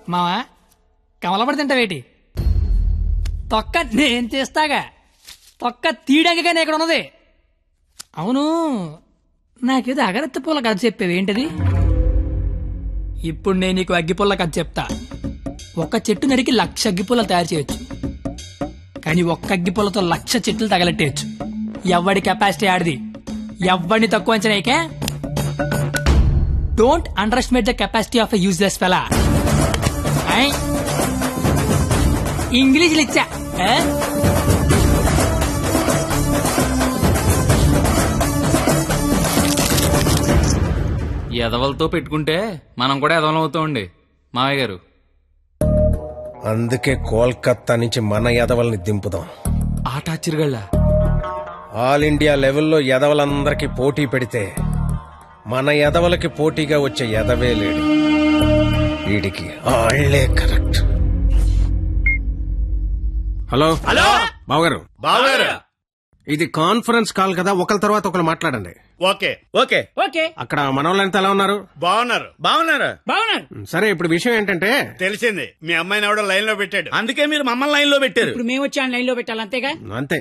మావా కమలపడి తింటావేటి? తొక్క నేను చేస్తాగా, తొక్క తీయడానికైనా ఇక్కడ ఉన్నది. అవును, నాకేదో అగరత్తి పూల కథ చెప్పేవి ఏంటది? ఇప్పుడు నేను నీకు అగ్గిపుల్ల కథ చెప్తా. ఒక చెట్టు నరికి 1,00,000 అగ్గిపుల్లలు తయారు చేయొచ్చు, కానీ ఒక్క అగ్గిపుల్లతో 1,00,000 చెట్లు తగలెట్టేయచ్చు. ఎవడి కెపాసిటీ ఆడిది, ఎవడిని తక్కువ అంచనాయికే. Don't underestimate the capacity of a useless fellow. ఇంగ్లీష్లు ఇచ్చా. ఎదవలతో పెట్టుకుంటే మనం కూడా ఎదవలం అవుతామండి మావయ్య గారు. అందుకే కోల్కత్తా నుంచి మన ఎదవల్ని దింపుదాం. ఆట చిరుగళ్ళ ఆల్ ఇండియా లెవెల్లో ఎదవలందరికీ పోటీ పెడితే మన ఎదవలకి పోటీగా వచ్చే ఎదవే లేడు. వీడికి ఆళ్లే కరెక్ట్. హలో హలో బావగారు, బావగారు ఇది కాన్ఫరెన్స్ కాల్ కదా, ఒకరి తర్వాత ఒకరు మాట్లాడండి. Okay okay okay. అక్కడ మనోళ్ళంతా ఎలా ఉన్నారు? బాగున్నారు బాగున్నారు బాగున్నారు. సరే, ఇప్పుడు విషయం ఏంటంటే తెలిసింది, మీ అమ్మాయిని ఎవడో లైన్ లో పెట్టాడు. అందుకే మీరు మమ్మల్ని లైన్ లో పెట్టారు. ఇప్పుడు మేము వచ్చి లైన్ లో పెట్టాలి, అంతేగా? అంతే.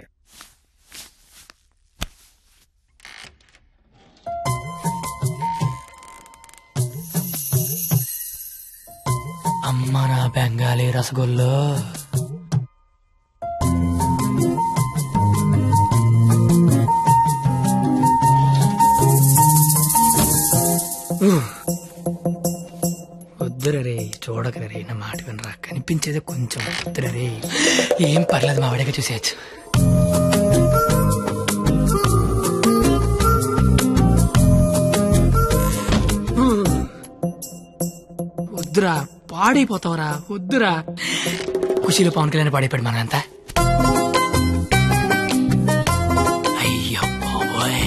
అమ్మ నా బెంగాలీ రసగుల్లో. వద్దురే, చూడకరే, నా మాట వినరా, కనిపించేదే కొంచెం. వద్దురే, ఏం పర్లేదు, మా వాడిగా చూసేయచ్చు. వద్దురా, పాడైపోతావురా, వద్దురా. ఖుషీలో పవన్ కళ్యాణ్ పాడైపోయాడు మనంతా. అయ్యో బాబోయ్.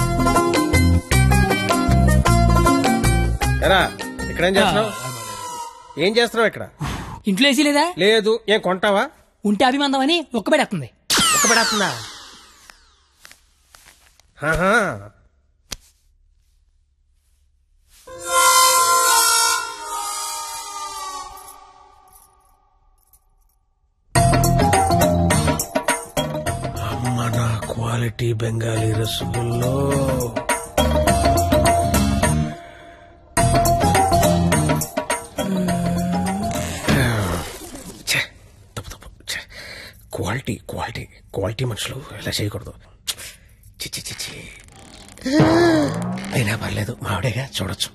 ఇక్కడ ఏం చేస్తున్నావు? ఇక్కడ ఇంట్లో వేసి లేదా? లేదు. ఏం కొంటావా? ఉంటే అభిమందం అని ఒక్కబెడేస్తుంది. ఒక్కబెడేస్తుందా? అమ్మ నా క్వాలిటీ బెంగాలీ రసగుల్లో. క్వాలిటీ క్వాలిటీ క్వాలిటీ మనుషులు ఇలా చేయకూడదు. చిచ్చి చిచ్చి. అయినా పర్లేదు, మావిడేగా, చూడొచ్చు.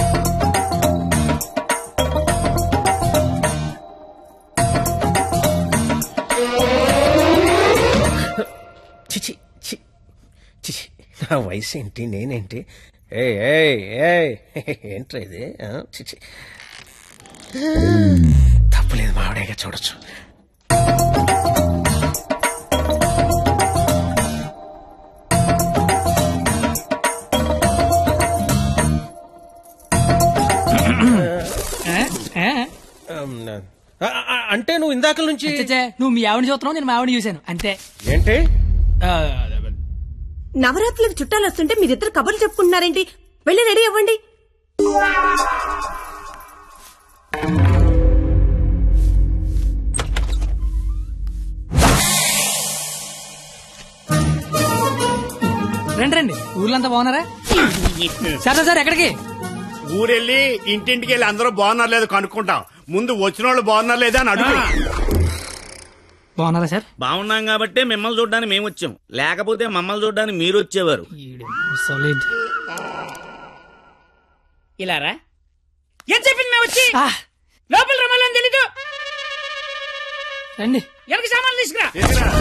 చిచి చిచి, నా వయసు ఏంటి, నేనేంటి? ఏంట్రా ఇది? చిచి, తప్పులేదు, మావిడేగా, చూడొచ్చు. అంటే నువ్వు ఇందాక నుంచి నువ్వు మీ ఆవిడ చూస్తున్నావు, నేను మా ఆవిడ చూశాను, అంతే. ఏంటి? నవరాత్రులకు చుట్టాలు వస్తుంటే మీరిద్దరు కబుర్లు చెప్పుకుంటున్నారేంటి? వెళ్ళి రెడీ అవ్వండి. రండి రండి, ఊర్లంతా బాగున్నారా? సరే సార్, ఎక్కడికి? ఊరెళ్ళి ఇంటింటికి వెళ్ళి అందరూ బాగున్నారు లేదు కనుక్కుంటాం. ముందు వచ్చిన వాళ్ళు బాగున్నారు లేదా అని అడుగు. బాగున్నారా సార్? బాగున్నాం కాబట్టి మిమ్మల్ని చూడడానికి మేము వచ్చాం, లేకపోతే మమ్మల్ని చూడడానికి మీరు వచ్చేవారు. ఇలారా ఏం చెప్పింది? మేము వచ్చి లోపల రమ్మాలని తెలీదు. రండి, ఎవరికి సామాన్లు తీసుకురా.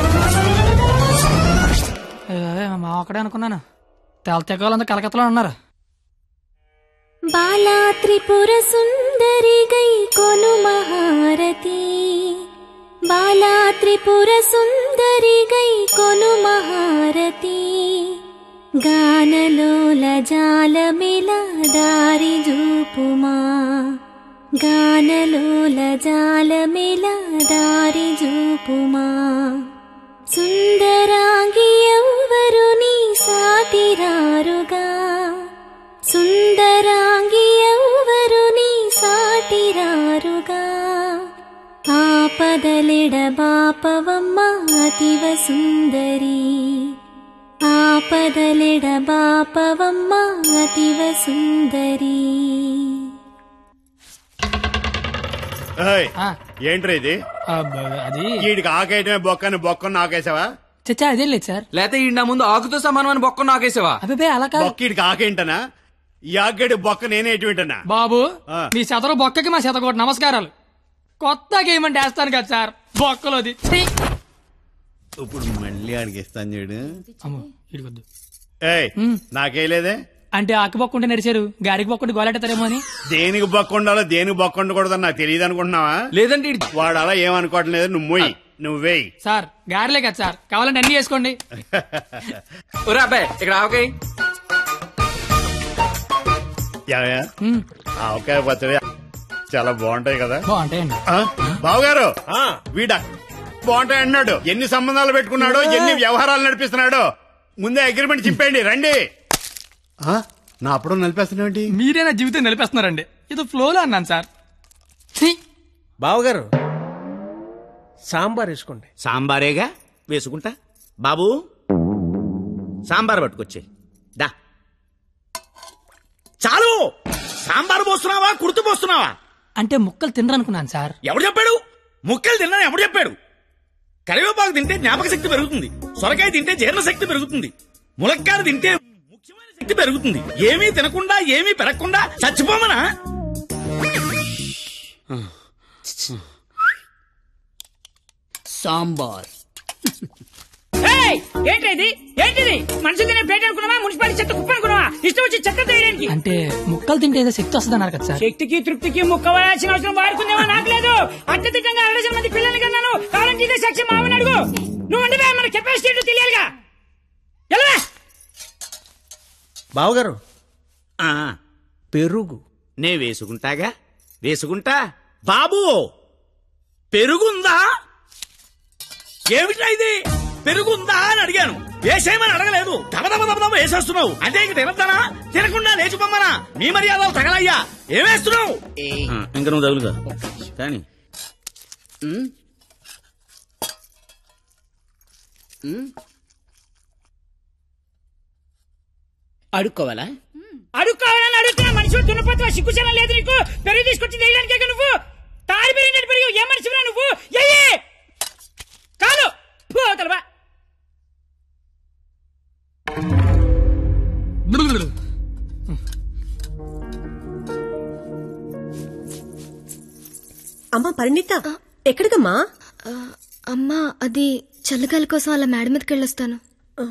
మా ఒక్కడే అనుకున్నాను, తెలతెక్కలంతా కలకత్తలో ఉన్నారు. బాలా త్రిపుర సుందరి గై కొను మహారతి, బాలా త్రిపుర సుందరి గై కొను మహారతి, గానలోల జాలమిల దారి జూపుమా, గానలోల జాలమిల దారి జూపుమా, సుందరాంగి ఎవ్వరు నీ సాటిరారుగా, సుందరాంగి ఎవ్వరు నీ సాటిరారుగా. ఆపదలెడబాపవమ్మ అతివ సుందరి ఆపదలెడబాపవమ్మ అతివ సుందరి. ఏయ్, ఆ, ఏంట్రా ఇది? అది వీడికి ఆకేయటమే బొక్కని బొక్కను ఆకేసావా? చచ్చా అదేం లేదు సార్. లేకపోతే ఈ నా ముందు ఆకుతో సమానమైన బొక్క నాకేసావా? అభిపే అలా కాదు బొక్క వీడికి ఆకేంటనా? ఈ ఆకేడు బొక్క నేనే ఎటువంటనా? బాబు. ఆ. మీ శతరు బొక్కకి మా శతకోటి నమస్కారాలు. కొత్త గేమ్ అంటే వేస్తాను కదా సార్ బొక్కలోది. ఛీ! ఇప్పుడు మళ్ళీ ఆడికి ఇస్తాను చూడు. అమ్మో ఇడికొద్దు. ఏయ్, నాకేలేదే. అంటే ఆకు బొక్క ఉంటే నడిచారు, గారికి బొక్క ఉంటే గోలెడతారేమో అని. దేనికి బొక్క ఉండాలో దేనికి బొక్క ఉండకూడదని నాకు తెలియదు అనుకుంటున్నావా? లేదంటే వాడు అలా ఏమనుకోవటం లేదు. నువ్వు మొయ్యి, నువ్వేయి. సార్ గారెలే కదా సార్, కావాలంటే అన్ని వేసుకోండి. ఒరే అబ్బాయి ఇక్కడ ఆవకాయ. యావయ్యా, ఆవకాయ పచ్చడి చాలా బాగుంటాయి కదా. బాగుంటాయండి. బావగారు, వీడ బాగుంటాయి అన్నాడు. ఎన్ని సంబంధాలు పెట్టుకున్నాడో, ఎన్ని వ్యవహారాలు నడిపిస్తున్నాడో. ముందే అగ్రిమెంట్ చెప్పండి. రండి. నా అప్పుడు నడిపేస్తున్నాండి. మీరే నా జీవితం నిలిపేస్తున్నారండి. ఇది ఫ్లోలో అన్నాను సార్. ఛీ! బావగారు సాంబార్ వేసుకోండి. సాంబారేగా వేసుకుంటా. బాబు సాంబార్ పట్టుకొచ్చే. దా. చాలు. సాంబార్ పోస్తున్నావా, కుర్తు పోస్తున్నావా? అంటే ముక్కలు తినరనుకున్నాను సార్. ఎవడు చెప్పాడు? ముక్కలు తిన్నా ఎవడు చెప్పాడు? కరివేపాకు తింటే జ్ఞాపక శక్తి పెరుగుతుంది, సొరకాయ తింటే జీర్ణ శక్తి పెరుగుతుంది, ములక్కాయ తింటే ముఖ్యమైన శక్తి పెరుగుతుంది. ఏమీ తినకుండా ఏమీ పెరగకుండా చచ్చిపోమనా? సాంబార్. ఏంటిది ఏంటిది? మనుషులు తినే పేట అనుకున్నావా, మున్సిపాలిటీ చెత్త కుప్ప అనుకున్నావా? ఇష్టం వచ్చి చెత్త తీయడానికి. అంటే ముక్కలు తింటే ఏదో శక్తి వస్తుంది అన్నారు కదా సార్. శక్తికి తృప్తికి ముక్క వాడాల్సిన అవసరం వాడుకుందేమో నాకు లేదు. అత్యధికంగా 60 మంది పిల్లల్ని కన్నాను. కావాలంటే ఇదే సాక్ష్యం మావని అడుగు. నువ్వు అంటే మన కెపాసిటీ తెలియాలిగా. ఎలా బావగారు ఆ, పెరుగు నే వేసుకుంటాగా, వేసుకుంటా. బాబు పెరుగుందా? ఏమిటా ఇది? పెరుగుందా అని అడిగాను, వేసేయమని అడగలేదు. దబదబ వేసేస్తున్నావు. అంటే ఇంక తినద్దానా? తినకుండా లేచిపోమ్మనా? మీ మర్యాదలు తగలయ్యా. ఏమేస్తున్నావు? ఇంకా నువ్వు తగులుగా కానీ అడుక్కోవాలా? అడుక్కోవాలని అడుగుతున్నా. మనిషి దున్నపోతున్నా, సిగ్గుచనం లేదు నీకు. పెరుగు తీసుకొచ్చి వేయడానికే నువ్వు తారి పెరిగినట్టు పెరుగు. ఏ మనిషిరా నువ్వు? ఎయ్యి కాదు పోతలవా. అమ్మా పరిణిత, ఎక్కడికమ్మా? అమ్మా అది చల్లగాలి కోసం అలా మేడ మీదకి వెళ్ళొస్తాను.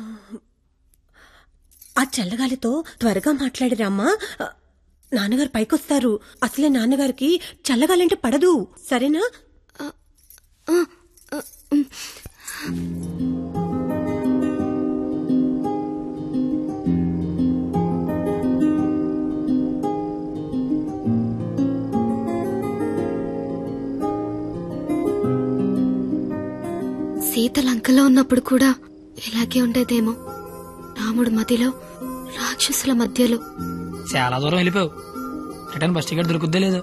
ఆ చల్లగాలితో త్వరగా మాట్లాడిరామ్మా. నాన్నగారు పైకొస్తారు. అసలే నాన్నగారికి చల్లగాలంటే పడదు. సరేనా? సీత లంకలో ఉన్నప్పుడు కూడా ఇలాగే ఉండేదేమో. రాముడు మధ్యలో, రాక్షసుల మధ్యలో. చాలా దూరం వెళ్ళిపోయావు. రిటర్న్ బస్ టికెట్ దొరుకుద్దే లేదు.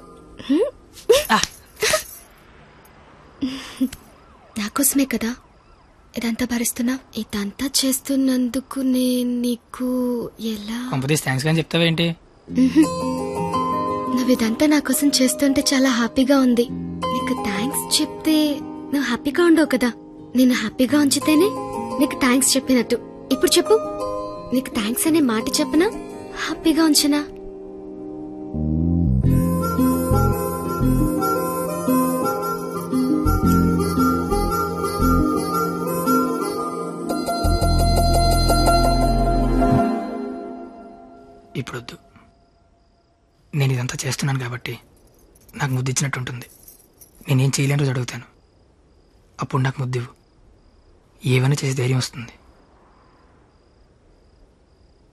నాకోసమే కదా ఇదంతా భరిస్తున్నా. ఇదంతా చేస్తున్నందుకు నేను నీకు ఎలా కంపెనీస్ థ్యాంక్స్ కానీ చెప్తావేంటి? నువ్వు ఇదంతా నా కోసం చేస్తుంటే చాలా హ్యాపీగా ఉంది. నీకు థ్యాంక్స్ చెప్తే నువ్వు హ్యాపీగా ఉండవు కదా. నేను హ్యాపీగా ఉంచితేనే నీకు థ్యాంక్స్ చెప్పినట్టు. ఇప్పుడు చెప్పు, నీకు థ్యాంక్స్ అనే మాట చెప్పనా, హ్యాపీగా ఉంచనా? ఇప్పుడొద్దు. నేను ఇదంతా చేస్తున్నాను కాబట్టి నాకు ముద్దు ఇచ్చినట్టు ఉంటుంది. నేనేం చేయలేని రోజు అడుగుతాను, అప్పుడు నాకు ముద్దు ఇవ్వు. ఏమైనా చేసి ధైర్యం వస్తుంది.